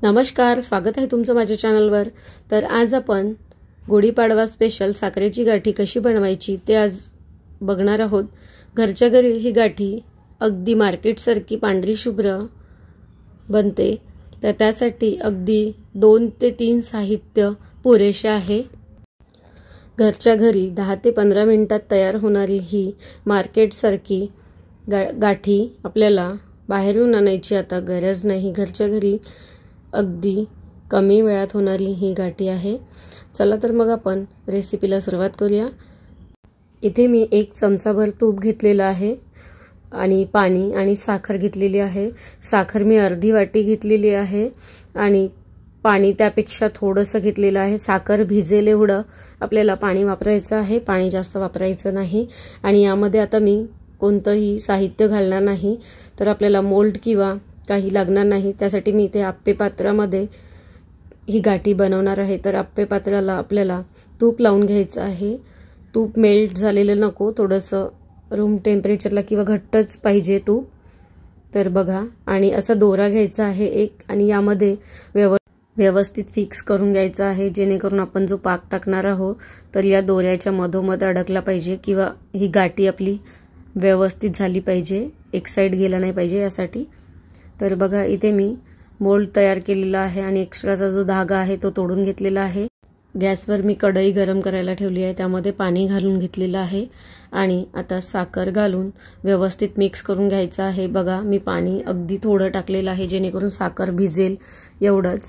नमस्कार, स्वागत आहे तुमचं माझ्या चॅनलवर। तर आज आपण गुढीपाडवा स्पेशल साखरेची गाठी कशी बनवायची ते आज बघणार आहोत। घरच्या घरी ही गाठी अगदी मार्केटसारखी पांढरी शुभ्र बनते। तर त्यासाठी अगदी 2 ते 3 साहित्य पुरेसे आहे। घरच्या घरी 10 ते 15 मिनिटात तयार होणारी ही मार्केटसारखी गाठी आपल्याला बाहेरून आणायची आता गरज नाही। घरच्या घरी अगदी कमी वेळात होणारी ही गाठी आहे। चला तर मग आपण रेसिपीला सुरुवात करूया। इथे मी 1 चमचाभर तूप घेतलेला आहे आणि पाणी आणि साखर घेतलेली आहे। साखर मी अर्धी वाटी घेतलेली आहे आणि पाणी त्यापेक्षा थोडंसं घेतलेलं आहे। साखर भिजेल एवढं आपल्याला पाणी वापरायचं आहे, पाणी जास्त वापरायचं नाही। आणि यामध्ये आता मी कोणतंही साहित्य घालणार नाही, तर आपल्याला मोल्ड किंवा काही लागणार नाही। त्यासाठी मी इथे आप्पे पात्रामध्ये ही गाठी बनवणार आहे। तर आप्पे पात्राला आपल्याला तूप लावून घ्यायचं आहे। तूप मेल्ट झालेलं नको, थोडंसं रूम टेम्परेचरला किंवा घट्टच पाहिजे तूप। तर बघा, आणि असा दोरा घ्यायचा आहे एक, आणि यामध्ये व्यवस्थित फिक्स करून घ्यायचा आहे, जेणेकरून आपण जो पाक टाकणार आहोत तर या दोऱ्याच्या मधोमध अडकला पाहिजे किंवा ही गाठी आपली व्यवस्थित झाली पाहिजे, एक साइड गेला नाही पाहिजे यासाठी। तर बघा, इथे मी मोल्ड तयार केलेला आहे आणि एक्स्ट्राचा जो धागा आहे तो तोडून घेतलेला आहे। गॅसवर मी कढई गरम करायला ठेवली आहे, त्यामध्ये पाणी घालून घेतलेलं आहे आणि आता साखर घालून व्यवस्थित मिक्स करून घ्यायचं आहे। बघा, मी पाणी अगदी थोडं टाकलेलं आहे, जेणेकरून साखर भिजेल एवढंच।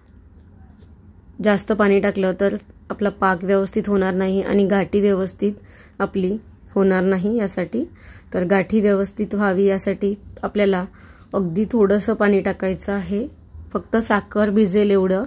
जास्त पाणी टाकलं तर आपला पाक व्यवस्थित होणार नाही आणि गाठी व्यवस्थित आपली होणार नाही यासाठी। तर गाठी व्यवस्थित व्हावी यासाठी आपल्याला अगदी थोडंसं पाणी टाकायचं आहे, फक्त साखर भिजेल एवढं।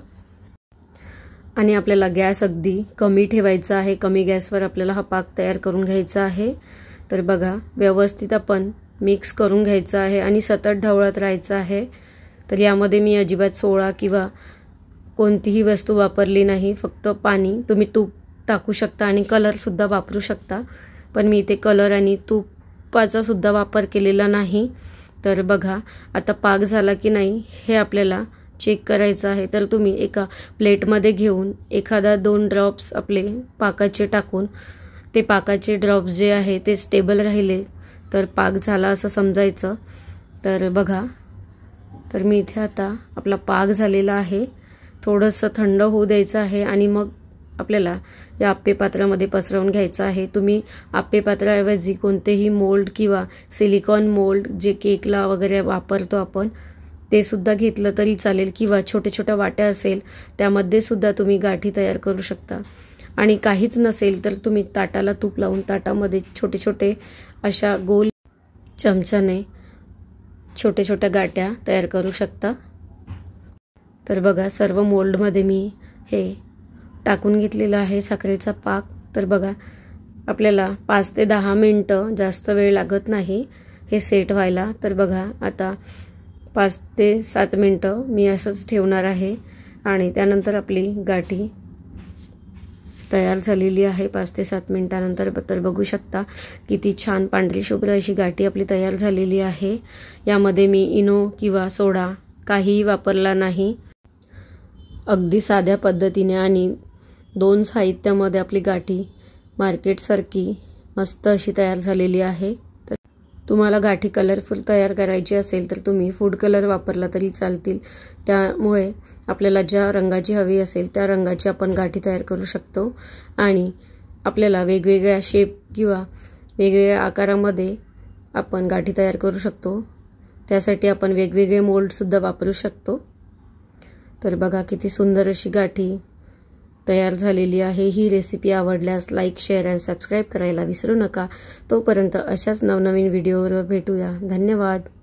आणि आपल्याला गॅस अगदी कमी ठेवायचा आहे, कमी गॅसवर आपल्याला हा पाक तयार करून घ्यायचा आहे। तर बघा, व्यवस्थित आपण मिक्स करून घ्यायचं आहे आणि सतत ढवळत राहायचं आहे। तर यामध्ये मी अजिबात सोडा किंवा कोणतीही वस्तू वापरली नाही, फक्त पाणी। तुम्ही तूप टाकू शकता आणि कलरसुद्धा वापरू शकता, पण मी इथे कलर आणि तुपाचा सुद्धा वापर केलेला नाही। तर बघा, आता पाक झाला की नाही हे आपल्याला चेक करायचं आहे। तर तुम्ही एका प्लेटमध्ये घेऊन एखादा 2 ड्रॉप्स आपले पाकाचे टाकून, ते पाकाचे ड्रॉप्स जे आहे ते स्टेबल राहिले तर पाक झाला असं समजायचं। तर बघा, तर मी इथे आता आपला पाक झालेला आहे, थोडंसं थंड होऊ द्यायचं आहे आणि मग आपल्याला या आप्पे पात्रामध्ये पसरवून घ्यायचं आहे। तुम्ही आप्पे पात्राऐवजी कोणतेही मोल्ड किंवा सिलिकॉन मोल्ड जे केकला वगैरे वापरतो आपण ते सुद्धा घेतलं तरी चालेल, किंवा छोटे छोट्या वाट्या असेल त्यामध्ये सुद्धा तुम्ही गाठी तयार करू शकता। आणि काहीच नसेल तर तुम्ही ताटाला तूप लावून ताटामध्ये छोटे छोटे अशा गोल चमच्याने छोटे छोट्या गाठ्या तयार करू शकता। तर बघा, सर्व मोल्डमध्ये मी हे टाकून घेतलेला आहे साखरेचा पाक। तर बघा, आपल्याला 5 ते 10 मिनिटं, जास्त वेळ लागत नाही हे सेट व्हायला। तर बघा, आता 5 ते 7 मिनिटं मी असंच ठेवणार आहे आणि त्यानंतर आपली गाठी तयार झालेली आहे 5 ते 7 मिनिटानंतर। तर बघू शकता किती छान पांढरी शुभ्र अशी गाठी आपली तयार झालेली आहे। यामध्ये मी इनो किंवा सोडा काहीही वापरला नाही, अगदी साध्या पद्धतीने आणि 2 साहित्यामध्ये आपली गाठी मार्केटसारखी मस्त अशी तयार झालेली आहे। तर तुम्हाला गाठी कलरफुल तयार करायची असेल तर तुम्ही फूड कलर वापरला तरी चालतील, त्यामुळे आपल्याला ज्या रंगाची हवी असेल त्या रंगाची आपण गाठी तयार करू शकतो। आणि आपल्याला वेगवेगळ्या शेप किंवा वेगवेगळ्या आकारामध्ये आपण गाठी तयार करू शकतो, त्यासाठी आपण वेगवेगळे मोल्डसुद्धा वापरू शकतो। तर बघा, किती सुंदर अशी गाठी तयार झालेली आहे। ही रेसिपी आवडल्यास लाईक, शेअर आणि सबस्क्राईब करायला विसरू नका। तोपर्यंत अशाच नवनवीन व्हिडिओवर भेटूया। धन्यवाद।